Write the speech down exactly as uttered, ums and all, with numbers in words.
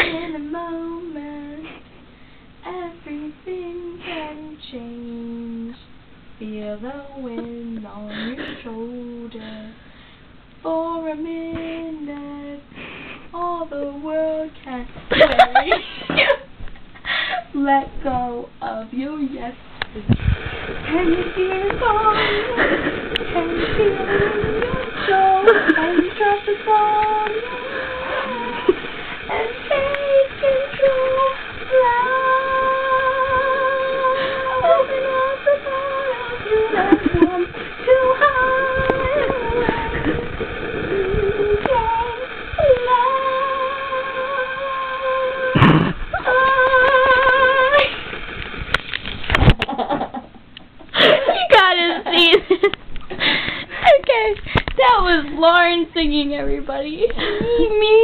In a moment, everything can change. Feel the wind on your shoulder. For a minute, all the world can wait. Let go of your yesterday. Can you feel it falling? Can you feel it in your soul? Can you drop the song and take control? Fly, open up the bottom, you left one too high. You can fly. You gotta see this. Okay, that was Lauren singing, everybody. Me.